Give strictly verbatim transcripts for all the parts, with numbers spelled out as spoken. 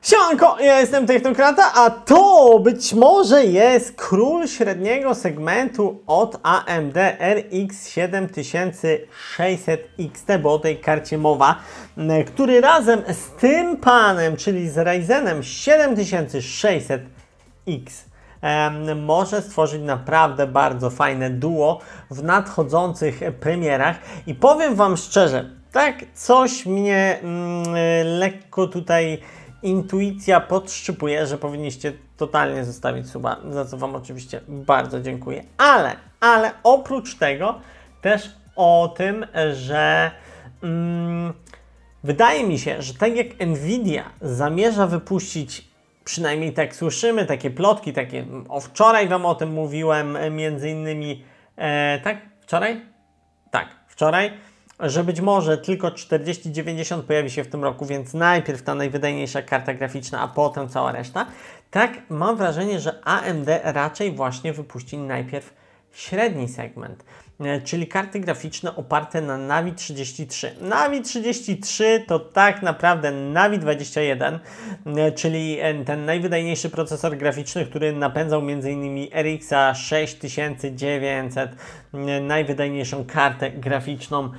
Siemanko, ja jestem Technokrata, a to być może jest król średniego segmentu od A M D R X siedem tysięcy sześćset X T, bo o tej karcie mowa, który razem z tym panem, czyli z Ryzenem siedem tysięcy sześćset X um, może stworzyć naprawdę bardzo fajne duo w nadchodzących premierach. I powiem Wam szczerze, tak coś mnie mm, lekko tutaj intuicja podszczypuje, że powinniście totalnie zostawić suba, za co Wam oczywiście bardzo dziękuję. Ale, ale oprócz tego też o tym, że mm, wydaje mi się, że tak jak Nvidia zamierza wypuścić, przynajmniej tak słyszymy, takie plotki, takie, o wczoraj Wam o tym mówiłem, między innymi, e, tak? Wczoraj? Tak, wczoraj, że być może tylko czterdzieści dziewięćdziesiąt pojawi się w tym roku, więc najpierw ta najwydajniejsza karta graficzna, a potem cała reszta. Tak mam wrażenie, że A M D raczej właśnie wypuści najpierw średni segment, czyli karty graficzne oparte na Navi trzydzieści trzy. Navi trzydzieści trzy to tak naprawdę Navi dwadzieścia jeden, czyli ten najwydajniejszy procesor graficzny, który napędzał między innymi R X sześć tysięcy dziewięćset, najwydajniejszą kartę graficzną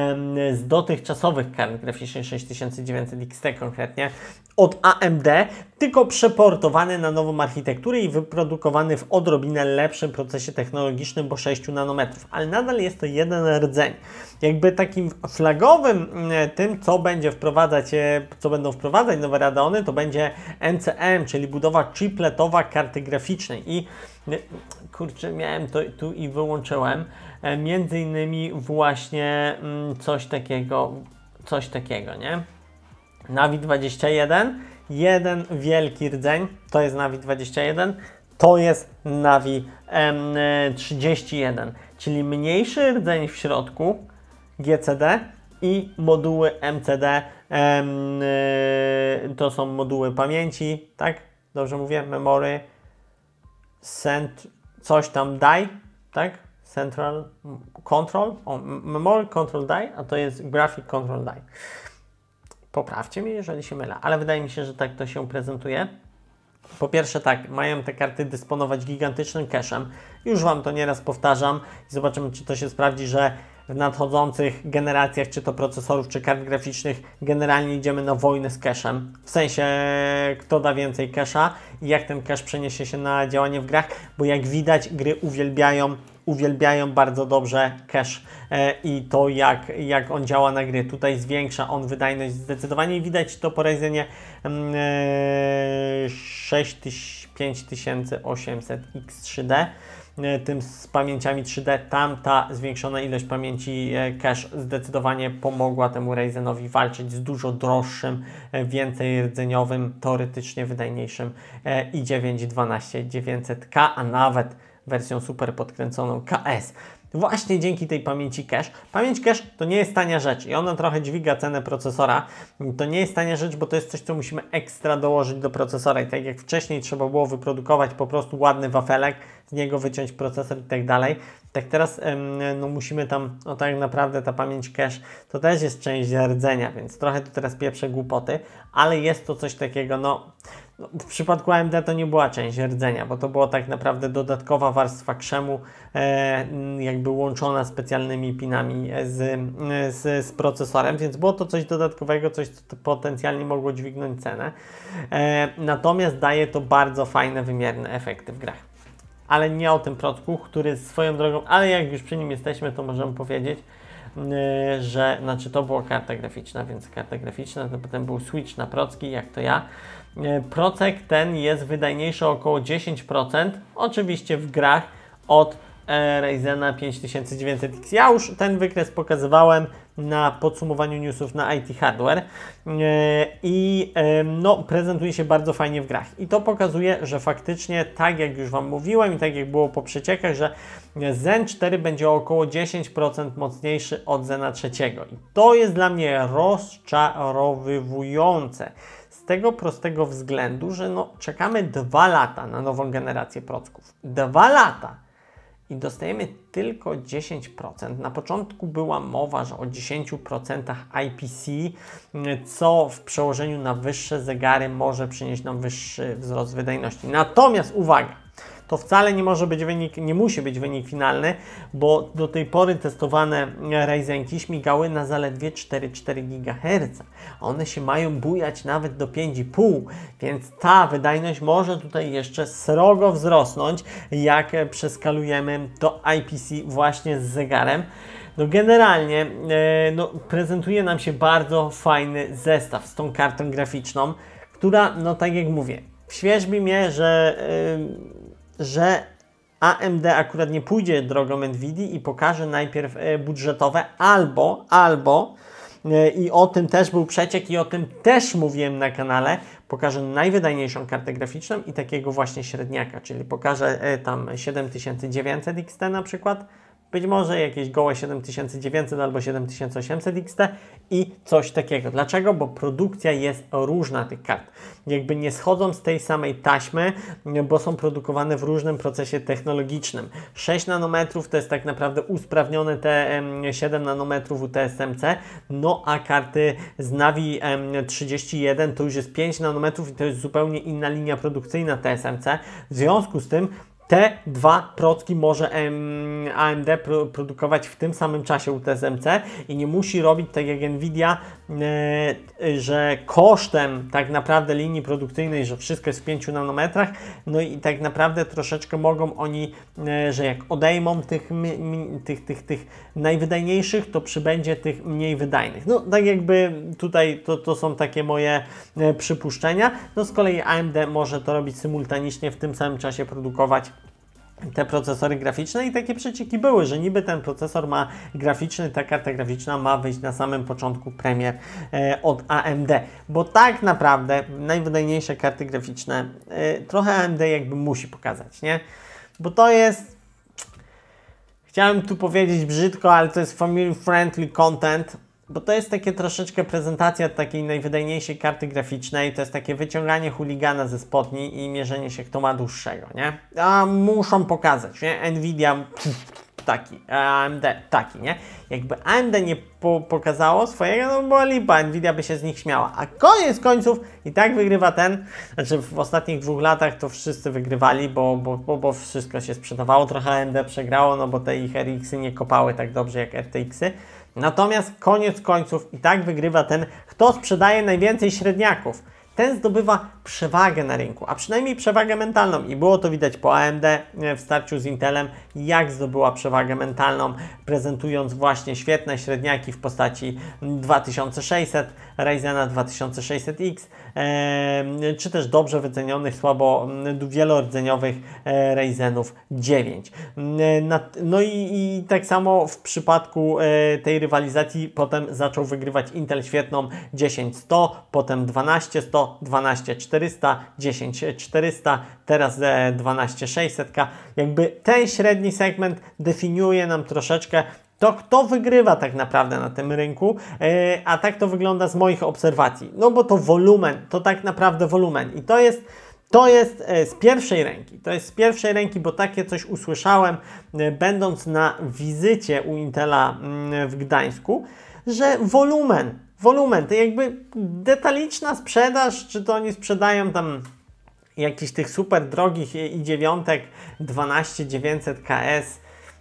z dotychczasowych kart graficznych sześć tysięcy dziewięćset X T konkretnie od A M D, tylko przeportowany na nową architekturę i wyprodukowany w odrobinę lepszym procesie technologicznym, bo sześć nanometrów, ale nadal jest to jeden rdzeń. Jakby takim flagowym tym, co będzie wprowadzać, co będą wprowadzać nowe Radeony, to będzie N C M, czyli budowa chipletowa karty graficznej. I kurczę, miałem to tu i wyłączyłem, między innymi właśnie coś takiego, coś takiego, nie? Navi dwadzieścia jeden, jeden wielki rdzeń, to jest Navi dwadzieścia jeden, to jest Navi trzydzieści jeden, czyli mniejszy rdzeń w środku, G C D i moduły M C D, to są moduły pamięci, tak? Dobrze mówię? Memory, cent, coś tam die, tak? Central Control, o, Memory Control Die, a to jest Graphic Control Die. Poprawcie mnie, jeżeli się mylę, ale wydaje mi się, że tak to się prezentuje. Po pierwsze tak, mają te karty dysponować gigantycznym cache'em. Już Wam to nieraz powtarzam i zobaczymy, czy to się sprawdzi, że w nadchodzących generacjach, czy to procesorów, czy kart graficznych, generalnie idziemy na wojnę z cache'em. W sensie, kto da więcej cache'a i jak ten cache przeniesie się na działanie w grach, bo jak widać, gry uwielbiają uwielbiają bardzo dobrze cache e, i to jak, jak on działa na gry. Tutaj zwiększa on wydajność zdecydowanie i widać to po Ryzenie e, pięć tysięcy osiemset X trzy D, e, tym z pamięciami trzy D. Tam ta zwiększona ilość pamięci e, cache zdecydowanie pomogła temu Ryzenowi walczyć z dużo droższym, e, więcej rdzeniowym, teoretycznie wydajniejszym e, i dziewięć dwanaście dziewięćset K, a nawet wersją super podkręconą K S. Właśnie dzięki tej pamięci cache. Pamięć cache to nie jest tania rzecz i ona trochę dźwiga cenę procesora. To nie jest tania rzecz, bo to jest coś, co musimy ekstra dołożyć do procesora i tak jak wcześniej trzeba było wyprodukować po prostu ładny wafelek, z niego wyciąć procesor i tak dalej, tak teraz no, musimy tam, no tak naprawdę ta pamięć cache to też jest część rdzenia, więc trochę tu teraz pieprzę głupoty, ale jest to coś takiego, no w przypadku A M D to nie była część rdzenia, bo to było tak naprawdę dodatkowa warstwa krzemu, e, jakby łączona specjalnymi pinami z, z, z procesorem, więc było to coś dodatkowego, coś, co potencjalnie mogło dźwignąć cenę. E, natomiast daje to bardzo fajne, wymierne efekty w grach. Ale nie o tym procku, który swoją drogą, ale jak już przy nim jesteśmy, to możemy powiedzieć, yy, że, znaczy to była karta graficzna, więc karta graficzna, to potem był switch na procki, jak to ja. Yy, procek ten jest wydajniejszy o około dziesięć procent, oczywiście w grach od e, Ryzena pięć tysięcy dziewięćset X. Ja już ten wykres pokazywałem na podsumowaniu newsów na I T Hardware yy, i yy, no, prezentuje się bardzo fajnie w grach. I to pokazuje, że faktycznie, tak jak już Wam mówiłem i tak jak było po przeciekach, że Zen cztery będzie o około dziesięć procent mocniejszy od Zena trzeciego. I to jest dla mnie rozczarowywujące. Z tego prostego względu, że no, czekamy dwa lata na nową generację procków. Dwa lata! i dostajemy tylko dziesięć procent. Na początku była mowa, że o dziesięć procent I P C, co w przełożeniu na wyższe zegary może przynieść nam wyższy wzrost wydajności. Natomiast uwaga, to wcale nie może być wynik, nie musi być wynik finalny, bo do tej pory testowane Ryzenki śmigały na zaledwie cztery przecinek cztery gigaherca. One się mają bujać nawet do pięć i pół, więc ta wydajność może tutaj jeszcze srogo wzrosnąć, jak przeskalujemy to I P C właśnie z zegarem. No generalnie e, no, prezentuje nam się bardzo fajny zestaw z tą kartą graficzną, która, no tak jak mówię, świerzbi mnie, że e, że A M D akurat nie pójdzie drogą Nvidia i pokaże najpierw budżetowe albo, albo i o tym też był przeciek i o tym też mówiłem na kanale, pokaże najwydajniejszą kartę graficzną i takiego właśnie średniaka, czyli pokaże tam siedem tysięcy dziewięćset X T na przykład, być może jakieś gołe siedem tysięcy dziewięćset albo siedem tysięcy osiemset X T i coś takiego. Dlaczego? Bo produkcja jest różna tych kart. Jakby nie schodzą z tej samej taśmy, bo są produkowane w różnym procesie technologicznym. sześć nanometrów to jest tak naprawdę usprawnione te siedem nanometrów U T S M C, no a karty z Navi trzydzieści jeden to już jest pięć nanometrów i to jest zupełnie inna linia produkcyjna T S M C. W związku z tym te dwa procki może A M D pro, produkować w tym samym czasie U T S M C i nie musi robić tak jak Nvidia, e, że kosztem tak naprawdę linii produkcyjnej, że wszystko jest w pięciu nanometrach, no i tak naprawdę troszeczkę mogą oni, e, że jak odejmą tych, mi, tych, tych, tych najwydajniejszych, to przybędzie tych mniej wydajnych. No tak jakby tutaj to, to są takie moje e, przypuszczenia. No z kolei A M D może to robić symultanicznie, w tym samym czasie produkować te procesory graficzne i takie przecieki były, że niby ten procesor ma graficzny, ta karta graficzna ma wyjść na samym początku premier e, od A M D, bo tak naprawdę najwydajniejsze karty graficzne e, trochę A M D jakby musi pokazać, nie? Bo to jest, chciałem tu powiedzieć brzydko, ale to jest family friendly content, bo to jest takie troszeczkę prezentacja takiej najwydajniejszej karty graficznej, to jest takie wyciąganie chuligana ze spodni i mierzenie się, kto ma dłuższego, nie? A muszą pokazać, nie? Nvidia pff, taki, A M D taki, nie? Jakby A M D nie po pokazało swojego, no bo lipa, Nvidia by się z nich śmiała. A koniec końców i tak wygrywa ten, znaczy w ostatnich dwóch latach to wszyscy wygrywali, bo, bo, bo, bo wszystko się sprzedawało, trochę A M D przegrało, no bo te ich R X y nie kopały tak dobrze jak R T X y. Natomiast koniec końców i tak wygrywa ten, kto sprzedaje najwięcej średniaków. Ten zdobywa przewagę na rynku, a przynajmniej przewagę mentalną. I było to widać po A M D w starciu z Intelem, jak zdobyła przewagę mentalną, prezentując właśnie świetne średniaki w postaci dwa tysiące sześćset, Ryzena dwa tysiące sześćset X, e, czy też dobrze wycenionych, słabo wielordzeniowych e, Ryzenów dziewięć. E, na, no i, i tak samo w przypadku e, tej rywalizacji potem zaczął wygrywać Intel świetną dziesięć sto, potem dwanaście sto, dwanaście czterysta, dziesięć czterysta, teraz dwanaście sześćset. Jakby ten średni segment definiuje nam troszeczkę to, kto wygrywa tak naprawdę na tym rynku, yy, a tak to wygląda z moich obserwacji. No bo to wolumen, to tak naprawdę wolumen i to jest To jest z pierwszej ręki, to jest z pierwszej ręki, bo takie coś usłyszałem, będąc na wizycie u Intela w Gdańsku, że wolumen, wolumen, to jakby detaliczna sprzedaż, czy to oni sprzedają tam jakichś tych super drogich i dziewiątek dwanaście dziewięćset K S,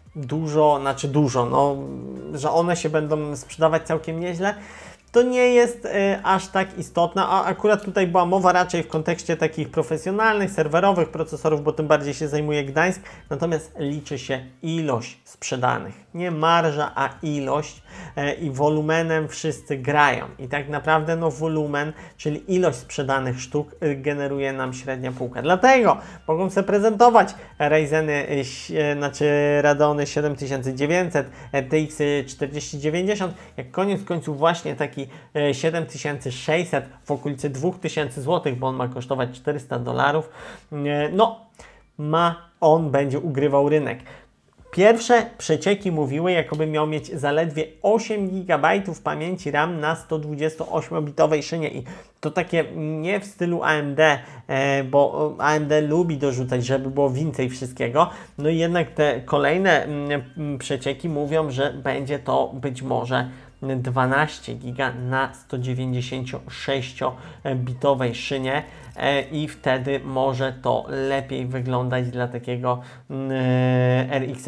dużo, znaczy dużo, no, że one się będą sprzedawać całkiem nieźle, to nie jest y, aż tak istotne, a akurat tutaj była mowa raczej w kontekście takich profesjonalnych, serwerowych procesorów, bo tym bardziej się zajmuje Gdańsk, natomiast liczy się ilość sprzedanych, nie marża, a ilość y, i wolumenem wszyscy grają i tak naprawdę no wolumen, czyli ilość sprzedanych sztuk y, generuje nam średnia półka, dlatego mogą sobie prezentować Ryzeny, y, znaczy Radeony siedem tysięcy dziewięćset, R T X czterdzieści dziewięćdziesiąt, jak koniec końców właśnie taki siedem tysięcy sześćset w okolicy dwa tysiące złotych, bo on ma kosztować czterysta dolarów, no ma, on będzie ugrywał rynek. Pierwsze przecieki mówiły, jakoby miał mieć zaledwie osiem gigabajtów pamięci RAM na sto dwudziestoośmiobitowej szynie i to takie nie w stylu A M D, e, bo A M D lubi dorzucać, żeby było więcej wszystkiego. No i jednak te kolejne m, przecieki mówią, że będzie to być może dwanaście giga na sto dziewięćdziesięciosześciobitowej szynie e, i wtedy może to lepiej wyglądać dla takiego e, R X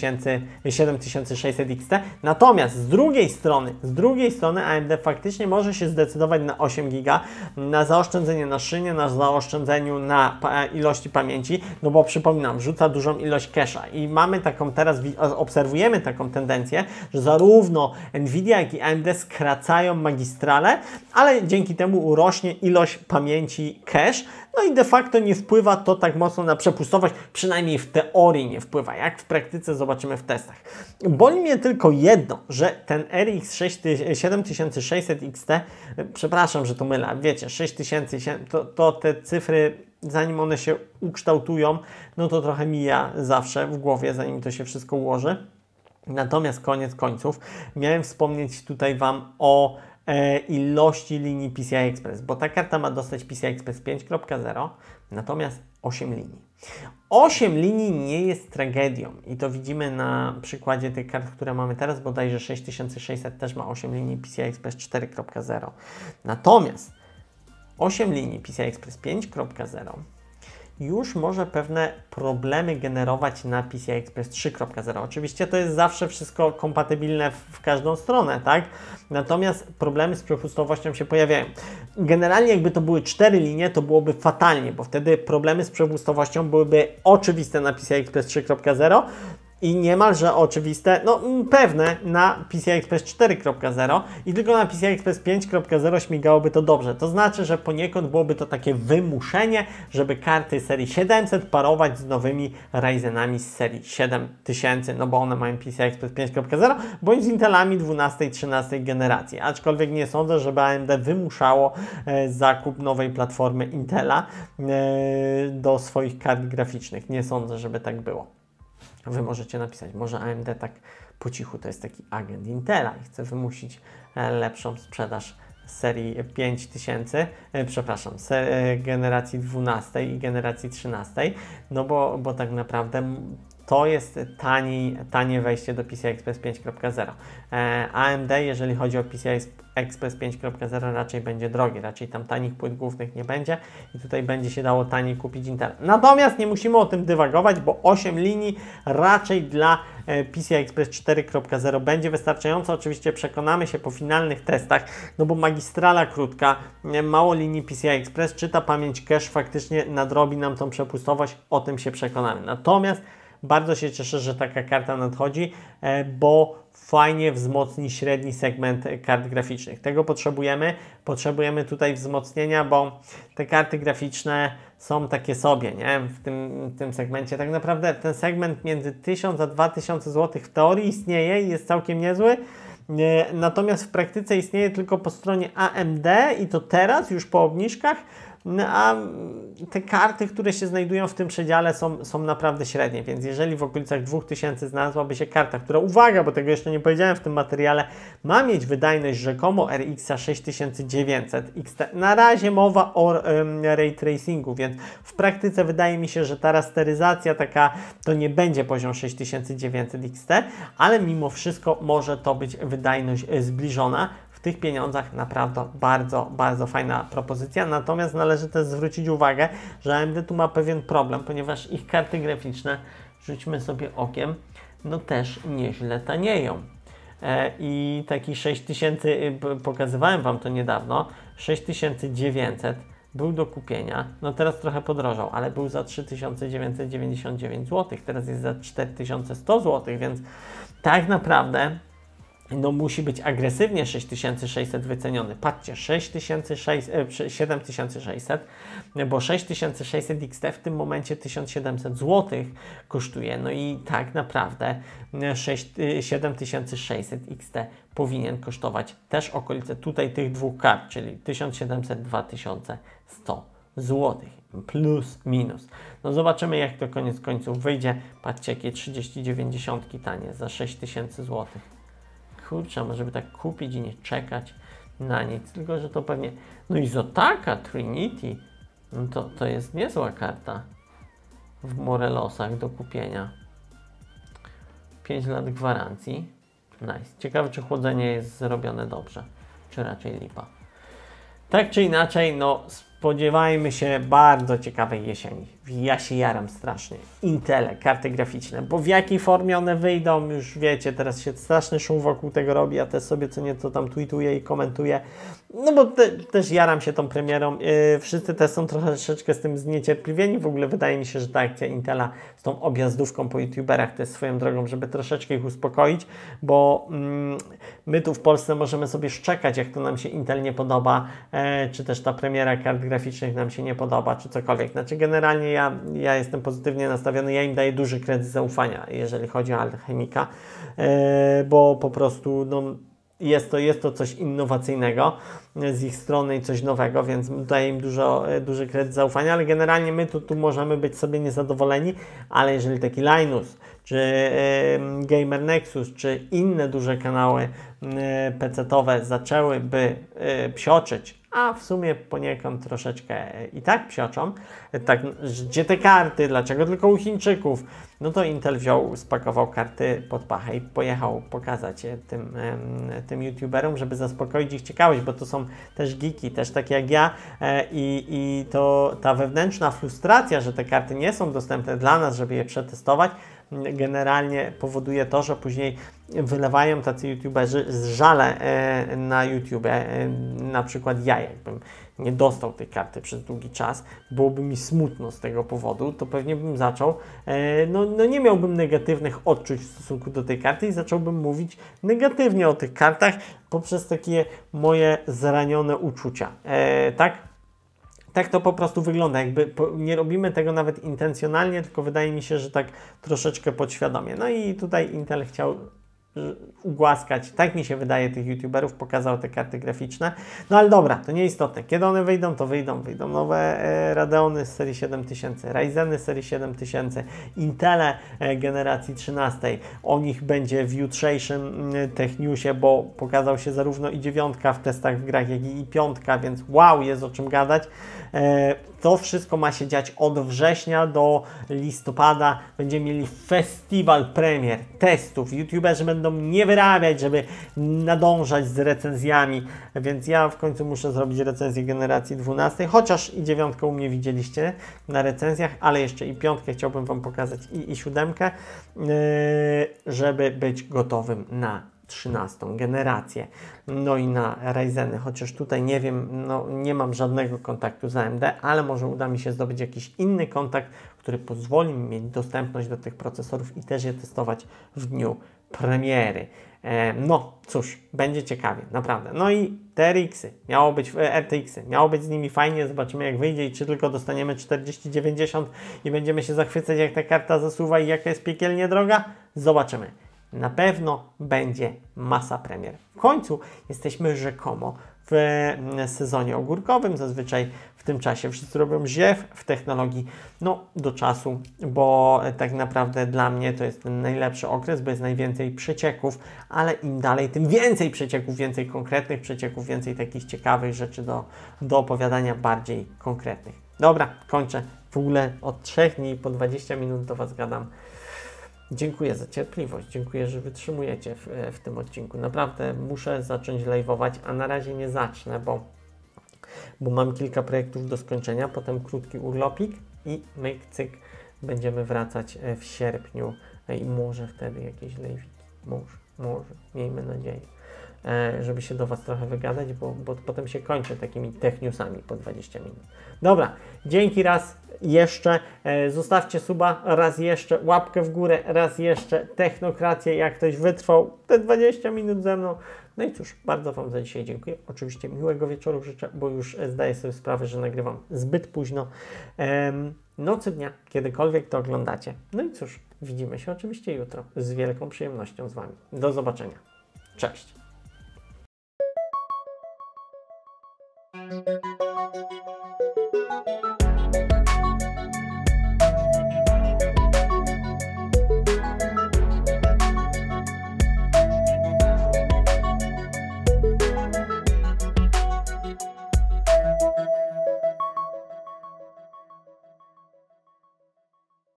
siedem tysięcy sześćset X T. Natomiast z drugiej strony, z drugiej strony A M D faktycznie może się zdecydować na osiem giga, na zaoszczędzenie na szynie, na zaoszczędzeniu na pa ilości pamięci, no bo przypominam, wrzuca dużą ilość cache'a i mamy taką teraz, obserwujemy taką tendencję, że zarówno Nvidia, jak i A M D skracają magistrale, ale dzięki temu urośnie ilość pamięci cache, no i de facto nie wpływa to tak mocno na przepustowość, przynajmniej w teorii nie wpływa, jak w praktyce zobaczymy w testach. Boli mnie tylko jedno, że ten R X siedem tysięcy sześćset X T, przepraszam, że to mylę, wiecie, sześć tysięcy, to, to te cyfry, zanim one się ukształtują, no to trochę mija zawsze w głowie, zanim to się wszystko ułoży. Natomiast koniec końców miałem wspomnieć tutaj Wam o e, ilości linii P C I Express, bo ta karta ma dostać P C I Express pięć kropka zero, natomiast osiem linii. osiem linii nie jest tragedią i to widzimy na przykładzie tych kart, które mamy teraz, bodajże sześć tysięcy sześćset też ma osiem linii P C I Express cztery kropka zero. Natomiast osiem linii P C I Express pięć kropka zero już może pewne problemy generować na P C I Express trzy kropka zero. Oczywiście to jest zawsze wszystko kompatybilne w, w każdą stronę, tak? Natomiast problemy z przepustowością się pojawiają. Generalnie jakby to były cztery linie, to byłoby fatalnie, bo wtedy problemy z przepustowością byłyby oczywiste na P C I Express trzy kropka zero i niemalże oczywiste, no pewne na P C I Express cztery kropka zero i tylko na P C I Express pięć kropka zero śmigałoby to dobrze. To znaczy, że poniekąd byłoby to takie wymuszenie, żeby karty serii siedemset parować z nowymi Ryzenami z serii siedem tysięcy, no bo one mają P C I Express pięć kropka zero, bądź z Intelami dwunastej, trzynastej generacji. Aczkolwiek nie sądzę, żeby A M D wymuszało e, zakup nowej platformy Intela e, do swoich kart graficznych. Nie sądzę, żeby tak było. Wy możecie napisać, może A M D tak po cichu, to jest taki agent Intela i chce wymusić lepszą sprzedaż serii pięć tysięcy, e, przepraszam, generacji dwunastej i generacji trzynastej, no bo, bo tak naprawdę to jest tani, tanie wejście do P C I Express pięć kropka zero. E, A M D, jeżeli chodzi o P C I Express pięć kropka zero, raczej będzie drogi, raczej tam tanich płyt głównych nie będzie i tutaj będzie się dało taniej kupić Intel. Natomiast nie musimy o tym dywagować, bo osiem linii raczej dla e, P C I Express cztery kropka zero będzie wystarczająco. Oczywiście przekonamy się po finalnych testach, no bo magistrala krótka, e, mało linii P C I Express, czy ta pamięć cache faktycznie nadrobi nam tą przepustowość, o tym się przekonamy. Natomiast bardzo się cieszę, że taka karta nadchodzi, bo fajnie wzmocni średni segment kart graficznych. Tego potrzebujemy. Potrzebujemy tutaj wzmocnienia, bo te karty graficzne są takie sobie, nie? W tym, w tym segmencie. Tak naprawdę ten segment między tysiąc a dwa tysiące złotych w teorii istnieje i jest całkiem niezły. Natomiast w praktyce istnieje tylko po stronie A M D i to teraz, już po obniżkach, a te karty, które się znajdują w tym przedziale są, są naprawdę średnie, więc jeżeli w okolicach dwóch tysięcy znalazłaby się karta, która, uwaga, bo tego jeszcze nie powiedziałem w tym materiale, ma mieć wydajność rzekomo R X sześć tysięcy dziewięćset X T. Na razie mowa o um, ray tracingu, więc w praktyce wydaje mi się, że ta rasteryzacja taka to nie będzie poziom sześć tysięcy dziewięćset X T, ale mimo wszystko może to być wydajność zbliżona. W tych pieniądzach naprawdę bardzo, bardzo fajna propozycja, natomiast należy też zwrócić uwagę, że A M D tu ma pewien problem, ponieważ ich karty graficzne, rzućmy sobie okiem, no też nieźle tanieją. E, I taki sześć tysięcy, pokazywałem Wam to niedawno, sześć tysięcy dziewięćset był do kupienia, no teraz trochę podrożał, ale był za trzy tysiące dziewięćset dziewięćdziesiąt dziewięć złotych, teraz jest za cztery tysiące sto złotych, więc tak naprawdę no musi być agresywnie sześć tysięcy sześćset wyceniony. Patrzcie, siedem tysięcy sześćset, bo sześć tysięcy sześćset X T w tym momencie tysiąc siedemset złotych kosztuje. No i tak naprawdę siedem tysięcy sześćset X T powinien kosztować też okolice tutaj tych dwóch kart, czyli tysiąc siedemset do dwa tysiące sto złotych. Plus, minus. No zobaczymy, jak to koniec końców wyjdzie. Patrzcie, jakie trzydzieści dziewięćdziesiąt tanie za sześć tysięcy złotych. Kurczę, może by tak kupić i nie czekać na nic. Tylko, że to pewnie... No i Zotaka Trinity, no to, to jest niezła karta w Morelosach do kupienia. pięć lat gwarancji. Nice. Ciekawe, czy chłodzenie jest zrobione dobrze, czy raczej lipa. Tak czy inaczej, no spodziewajmy się bardzo ciekawej jesieni. Ja się jaram strasznie. Intele, karty graficzne, bo w jakiej formie one wyjdą, już wiecie, teraz się straszny szum wokół tego robi, ja też sobie co nieco tam tweetuję i komentuję. No bo te, też jaram się tą premierą. Yy, wszyscy też są troszeczkę z tym zniecierpliwieni. W ogóle wydaje mi się, że ta akcja Intela z tą objazdówką po youtuberach to jest swoją drogą, żeby troszeczkę ich uspokoić, bo mm, my tu w Polsce możemy sobie szczekać, jak to nam się Intel nie podoba, e, czy też ta premiera kart graficznych nam się nie podoba, czy cokolwiek. Znaczy generalnie ja, ja jestem pozytywnie nastawiony, ja im daję duży kredyt zaufania, jeżeli chodzi o Alchemika, e, bo po prostu no, jest to, jest to coś innowacyjnego z ich strony i coś nowego, więc daję im dużo, duży kredyt zaufania, ale generalnie my tu, tu możemy być sobie niezadowoleni, ale jeżeli taki Linus, czy y, Gamer Nexus, czy inne duże kanały y, pecetowe zaczęłyby y, psioczyć, a w sumie poniekąd troszeczkę i tak psioczą, tak, gdzie te karty, dlaczego tylko u Chińczyków, no to Intel wziął, spakował karty pod pachę i pojechał pokazać je tym, tym youtuberom, żeby zaspokoić ich ciekawość, bo to są też geeki, też takie jak ja i, i to ta wewnętrzna frustracja, że te karty nie są dostępne dla nas, żeby je przetestować, generalnie powoduje to, że później wylewają tacy youtuberzy żale e, na YouTube. E, na przykład ja, jakbym nie dostał tej karty przez długi czas, byłoby mi smutno z tego powodu, to pewnie bym zaczął, e, no, no nie miałbym negatywnych odczuć w stosunku do tej karty i zacząłbym mówić negatywnie o tych kartach poprzez takie moje zranione uczucia. E, tak? Tak to po prostu wygląda, jakby nie robimy tego nawet intencjonalnie, tylko wydaje mi się, że tak troszeczkę podświadomie. No i tutaj Intel chciał ugłaskać, tak mi się wydaje, tych youtuberów, pokazał te karty graficzne. No ale dobra, to nieistotne. Kiedy one wyjdą, to wyjdą. Wyjdą nowe e, Radeony z serii siedem tysięcy, Ryzeny z serii siedem tysięcy, Intele e, generacji trzynastej. O nich będzie w jutrzejszym e, Tech Newsie, bo pokazał się zarówno i dziewiątka w testach w grach, jak i piątka, więc wow, jest o czym gadać. E, to wszystko ma się dziać od września do listopada. Będziemy mieli festiwal premier, testów. YouTuberzy będą nie wyrabiać, żeby nadążać z recenzjami, więc ja w końcu muszę zrobić recenzję generacji dwunastej, chociaż i dziewiątkę u mnie widzieliście na recenzjach, ale jeszcze i piątkę chciałbym Wam pokazać i, i siódemkę, yy, żeby być gotowym na trzynastą generację. No i na Ryzeny, chociaż tutaj nie wiem, no nie mam żadnego kontaktu z A M D, ale może uda mi się zdobyć jakiś inny kontakt, który pozwoli mi mieć dostępność do tych procesorów i też je testować w dniu premiery. E, no cóż, będzie ciekawie, naprawdę. No i te R X-y, miało być, R T X-y, miało być z nimi fajnie, zobaczymy jak wyjdzie i czy tylko dostaniemy czterdzieści dziewięćdziesiąt i będziemy się zachwycać, jak ta karta zasuwa i jaka jest piekielnie droga. Zobaczymy. Na pewno będzie masa premier. W końcu jesteśmy rzekomo w sezonie ogórkowym. Zazwyczaj w tym czasie wszyscy robią ziew w technologii, no do czasu, bo tak naprawdę dla mnie to jest ten najlepszy okres, bo jest najwięcej przecieków, ale im dalej, tym więcej przecieków, więcej konkretnych przecieków, więcej takich ciekawych rzeczy do, do opowiadania, bardziej konkretnych. Dobra, kończę. W ogóle od trzech dni po dwadzieścia minut do Was gadam. Dziękuję za cierpliwość, dziękuję, że wytrzymujecie w, w tym odcinku. Naprawdę muszę zacząć live'ować, a na razie nie zacznę, bo, bo mam kilka projektów do skończenia, potem krótki urlopik i myk, cyk, będziemy wracać w sierpniu i może wtedy jakieś live'iki, może, może, miejmy nadzieję, żeby się do Was trochę wygadać, bo, bo potem się kończę takimi tech newsami po dwadzieścia minut. Dobra, dzięki raz jeszcze, zostawcie suba, raz jeszcze, łapkę w górę, raz jeszcze, technokrację, jak ktoś wytrwał te dwadzieścia minut ze mną. No i cóż, bardzo Wam za dzisiaj dziękuję. Oczywiście miłego wieczoru życzę, bo już zdaję sobie sprawę, że nagrywam zbyt późno. Ehm, nocy dnia, kiedykolwiek to oglądacie. No i cóż, widzimy się oczywiście jutro z wielką przyjemnością z Wami. Do zobaczenia. Cześć.